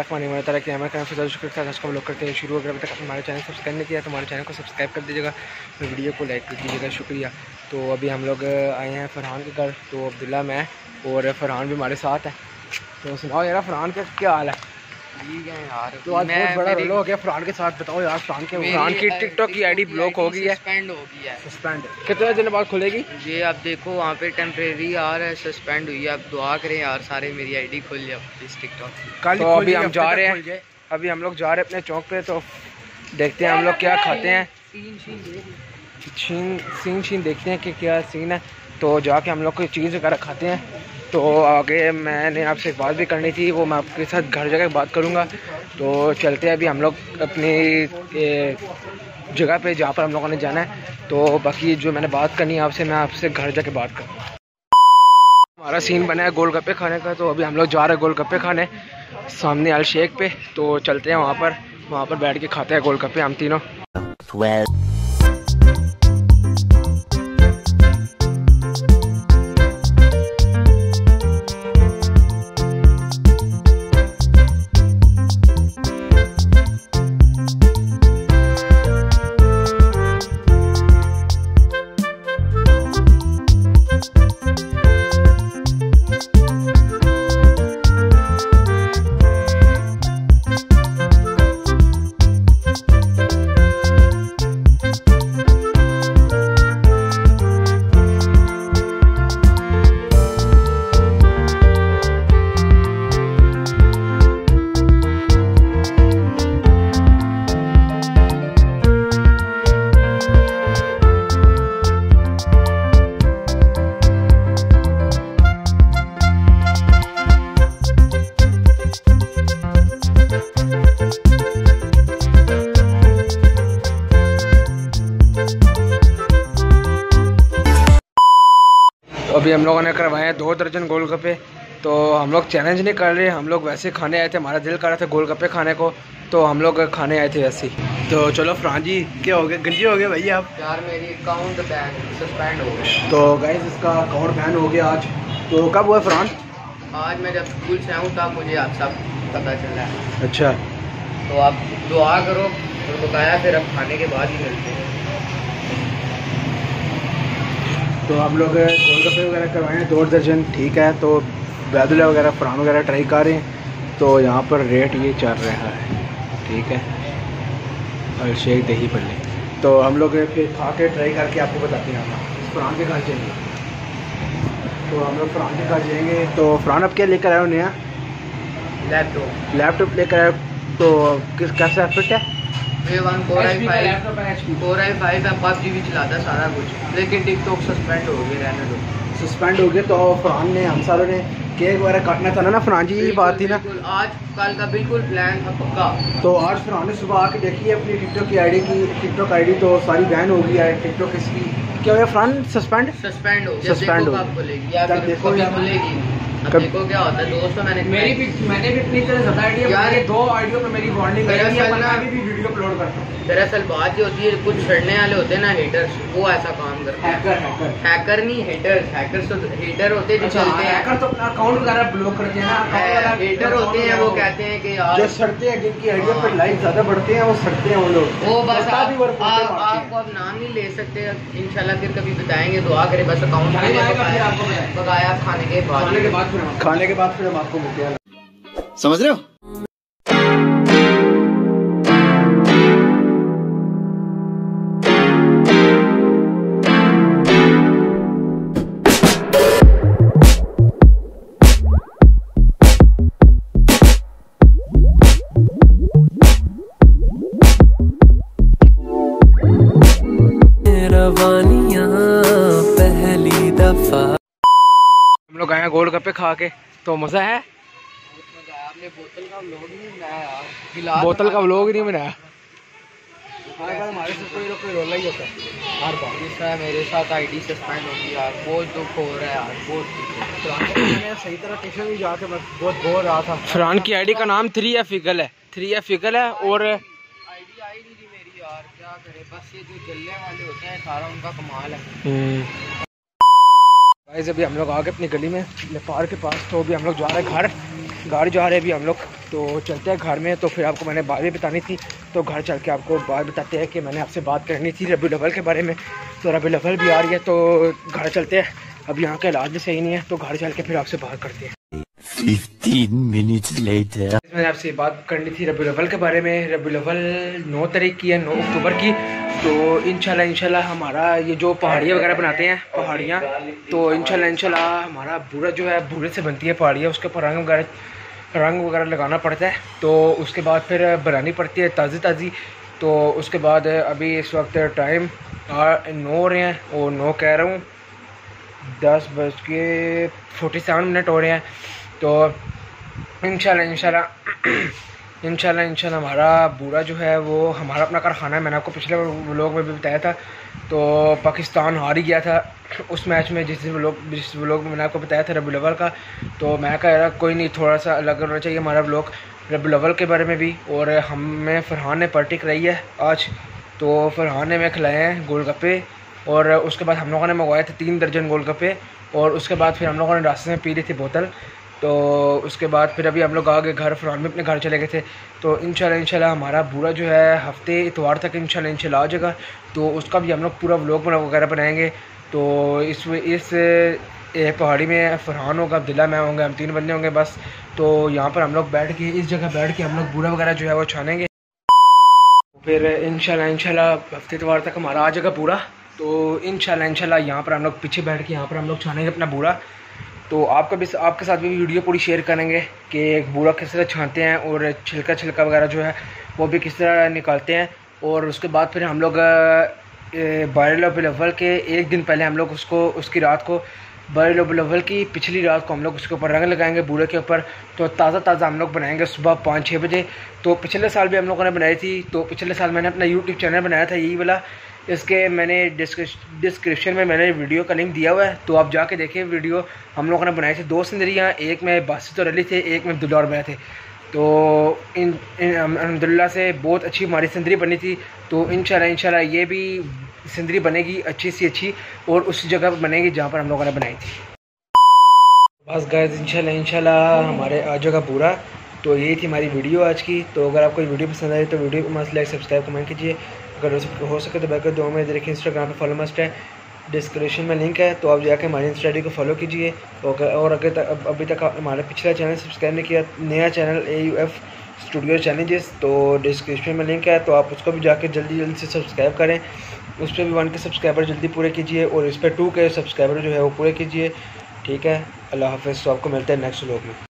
बिस्मिल्लाहिर्रहमानिर्रहीम कि हमारे चैनल से शुक्र था हम लोग करते हैं शुरू। अगर अभी तक हमारे चैनल सब्सक्राइब नहीं किया तो हमारे चैनल को सब्सक्राइब कर दीजिएगा, तो वीडियो को लाइक कर दीजिएगा, शुक्रिया। तो अभी हम लोग आए हैं फरहान के घर। तो अब्दुल्ला, मैं और फरहान भी हमारे साथ है। तो सुनाओ यार फरहान का क्या हाल है? ठीक है यार। तो आज बहुत बड़ा रोल हो गया फरहान के साथ। बताओ यार फरहान की टिकटॉक की आईडी ब्लॉक हो गई है, सस्पेंड। कितने दिन बाद खुलेगी ये? आप देखो वहाँ पे टेम्परेरी आ रहा है, सस्पेंड हुई है। आप दुआ करें यार सारे मेरी आईडी खुल जाए इस टिकटॉक। तो अभी हम जा रहे हैं, अभी हम लोग जा रहे हैं अपने चौक पे। तो देखते हैं हम लोग क्या खाते हैं, सीन देखते हैं कि क्या सीन है। तो जाके हम लोग कोई चीज़ वगैरह खाते हैं। तो आगे मैंने आपसे एक बात भी करनी थी, वो मैं आपके साथ घर जाकर बात करूँगा। तो चलते हैं अभी हम लोग अपनी जगह पे जहाँ पर हम लोगों ने जाना है। तो बाकी जो मैंने बात करनी है आपसे, मैं आपसे घर जाके बात करूँगा। हमारा सीन बना है गोलगप्पे खाने का। तो अभी हम लोग जा रहे हैं गोलगप्पे खाने सामने अल शेख पे। तो चलते हैं वहाँ पर बैठ के खाते हैं गोलगप्पे हम तीनों। अभी हम लोगों ने करवाए हैं 2 दर्जन गोलगप्पे। तो हम लोग चैलेंज नहीं कर रहे, हम लोग वैसे खाने आए थे, हमारा दिल कर रहा था गोलगप्पे खाने को, तो हम लोग खाने आए थे वैसे ही। तो चलो फरहान जी, क्या हो गया? गंजी हो गया भैया आप? यार मेरी अकाउंट बैन सस्पेंड हो गया। तो गाइस इसका अकाउंट बैन हो गया आज। तो कब हुआ फरहान? आज मैं जब स्कूल से आऊँ तब मुझे आप सब पता चला है। अच्छा, तो आप दुआ करो और बताया, फिर अब खाने के बाद ही मिलते हैं। तो हम लोग गोलगप्पे वगैरह करवाए हैं 2 दर्जन, ठीक है। तो बैदुल्ला वगैरह फरहान वगैरह ट्राई कर रहे हैं। तो यहाँ पर रेट ये चल रहा है, ठीक है, और शेख दही पल्ले। तो हम लोग फिर खा के ट्राई करके आपको बताते हैं। हम फरहान के घर जाएंगे। तो हम लोग फरहान के घर जाएंगे। तो फरहान अब क्या लेकर आए हो नया? लैपटॉप लेकर आए। तो किस कैसा फिट है? A1 Core i5 है, PUBG भी चलाता है सारा कुछ, लेकिन टिकटॉक सस्पेंड हो गया, रहने दो। सस्पेंड हो गया। तो फरहान ने, हम सारों ने केक वगैरह काटना था ना फरहान जी, ये बात थी ना। आज कल का बिल्कुल प्लान था पक्का। तो आज फरहान ने सुबह आके देखी है अपनी टिकटॉक की आईडी की, टिकटॉक आईडी तो सारी बैन हो गई है। टिकटॉक इसकी क्या हुआ फरहान? सस्पेंड हो खुलेगी। अब देखो क्या होता है दोस्तों। मैंने भी अपनी तरह ज़्यादा आईडी यार, 2 आईडियो पे मेरी वार्निंग है, मैं भी वीडियो अपलोड करता हूँ। दरअसल बात ये होती है, कुछ छड़ने वाले होते हैं ना, हेटर्स, वो ऐसा काम करते हैं। हैकर नहीं, हेटर्स तो हेटर होते हैं जो चलते हैं। हैकर तो अपना अकाउंट वगैरह ब्लॉक करते हैं ना। हेटर होते हैं, वो कहते हैं कि यार जो सड़ते हैं, जिनकी आईडियो पर लाइक ज़्यादा बढ़ते हैं, वो सड़ते हैं वो लोग। वो बस आपको अब नाम नहीं ले सकते, इंशाल्लाह फिर कभी बताएंगे। दुआ करें बस अकाउंट बकाया खाने के बाद फिर हम आपको मिलते हैं। समझ रहे हो? पहली दफा हम लोग आए गोलगप्पे खा के। तो मज़ा है? आपने बोतल का व्लॉग नहीं बनाया यार? बोतल का व्लॉग नहीं बनाया। हमारे साथ कोई रोला ही होता है हर बार। जिस तरह मेरे साथ आईडी सस्पेंड होगी यार, बहुत दुख हो रहा है यार, बहुत। मैंने सही तरह ट्यूशन भी जाके मैं बहुत बोर रहा था। फरहान की आईडी का नाम 3F फिगल है, 3F फिगल है। और आईडी आई नहीं थी मेरी यार, क्या करे, बस ये जो जलने वाले होते हैं सारा उनका कमाल है। गाइस अभी हम लोग आ गए अपनी गली में पार्क के पास। तो अभी हम लोग जा रहे हैं घर। घर जा रहे हैं अभी हम लोग, तो चलते हैं घर में। तो फिर आपको मैंने बात भी बतानी थी, तो घर चल के आपको बात बताते हैं कि मैंने आपसे बात करनी थी रबीउल अव्वल के बारे में। तो रबीउल अव्वल भी आ रही है, तो घर चलते हैं। अब यहाँ के इलाज भी सही नहीं है, तो घर चल के फिर आपसे बात करते हैं। 15 minutes later. मैंने आपसे बात करनी थी रबीउल अव्वल के बारे में। रबीउल अव्वल 9 तारीख की है, 9 अक्टूबर की। तो इंशाल्लाह हमारा ये जो पहाड़ियाँ वगैरह बनाते हैं पहाड़ियाँ, तो इंशाल्लाह हमारा बूरा जो है, बूरे से बनती है पहाड़ियाँ, उसके ऊपर रंग वगैरह लगाना पड़ता है। तो उसके बाद फिर बनानी पड़ती है ताज़ी। तो उसके बाद अभी इस वक्त टाइम 9 हो रहे हैं, और 9 कह रहा हूँ, 10:47 हो रहे हैं। तो इंशाल्लाह हमारा बूरा जो है वो हमारा अपना कारखाना है। मैंने आपको पिछले व्लॉग में भी बताया था। तो पाकिस्तान हार ही गया था उस मैच में, जिस व्लॉग में मैंने आपको बताया था रबीउल अव्वल का। तो मैं कह रहा कोई नहीं, थोड़ा सा अलग होना चाहिए हमारा व्लॉग रबीउल अव्वल के बारे में भी। और हमें फरहान ने पार्टी कराई है आज, तो फरहान ने हमें खिलाए हैं गोलगप्पे, और उसके बाद हम लोगों ने मंगवाए थे 3 दर्जन गोलगप्पे, और उसके बाद फिर हम लोगों ने रास्ते में पी ली थी बोतल। तो उसके बाद फिर अभी हम लोग आ गए घर, फरहान भी अपने घर चले गए थे। तो इंशाल्लाह हमारा बूरा जो है हफ्ते इतवार तक इंशाल्लाह आ जाएगा। तो उसका भी हम लोग पूरा व्लॉग वगैरह बनाएंगे। तो इस पहाड़ी में फरहान होगा, अब्दुल्ला, मैं होंगे, हम 3 बंदे होंगे बस। तो यहाँ पर हम लोग बैठ के, इस जगह बैठ के हम लोग बूरा वगैरह जो है वो छानेंगे। फिर इंशाल्लाह हफ्ते इतवार तक हमारा आ जाएगा पूरा। तो इंशाल्लाह यहाँ पर हम लोग पीछे बैठ के यहाँ पर हम लोग छानेंगे अपना बूरा। तो आपके साथ भी वीडियो पूरी शेयर करेंगे कि बूरा किस तरह छानते हैं, और छिलका वगैरह जो है वो भी किस तरह निकालते हैं। और उसके बाद फिर हम लोग रबीउल अव्वल के 1 दिन पहले हम लोग उसकी रात को, रबीउल अव्वल की पिछली रात को हम लोग उसके ऊपर रंग लगाएंगे बूरे के ऊपर। तो ताज़ा हम लोग बनाएंगे सुबह 5-6 बजे। तो पिछले साल भी हम लोगों ने बनाई थी। तो पिछले साल मैंने अपना यूट्यूब चैनल बनाया था यही वाला, इसके मैंने डिस्क्रिप्शन में मैंने वीडियो का लिंक दिया हुआ है, तो आप जाके देखें वीडियो। हम लोगों ने बनाई थी 2 सिंदरियाँ, एक में बासित और अली थे, एक में अब्दुल्ला और मैं थे। तो अल्हम्दुलिल्लाह से बहुत अच्छी हमारी सिंदरी बनी थी। तो इंशाल्लाह ये भी सिंदरी बनेगी अच्छी सी अच्छी, और उस जगह पर बनेगी जहाँ पर हम लोगों ने बनाई थी। बस गाइस इंशाल्लाह हमारे आ जाएगा पूरा। तो यही थी हमारी वीडियो आज की। तो अगर आपको वीडियो पसंद आई तो वीडियो को मस्त लाइक, सब्सक्राइब, कमेंट कीजिए। अगर हो सके तो बैक दो में देखिए, इंस्टाग्राम पे फॉलो मस्ट है, डिस्क्रिप्शन में लिंक है, तो आप जाके हमारी इंस्टा आई डी को फॉलो कीजिए। और अभी तक हमारा पिछला चैनल सब्सक्राइब नहीं किया, नया चैनल AUF स्टूडियो चैलेंजेस, तो डिस्क्रिप्शन में लिंक है, तो आप उसको भी जाके जल्दी से सब्सक्राइब करें। उस पर भी 1 के सब्सक्राइबर जल्दी पूरे कीजिए, और इस पर 2 के सब्सक्राइबर जो है वो पूरे कीजिए। ठीक है, अल्लाह हाफ़िज़। तो आपको मिलते हैं नेक्स्ट व्लॉग में।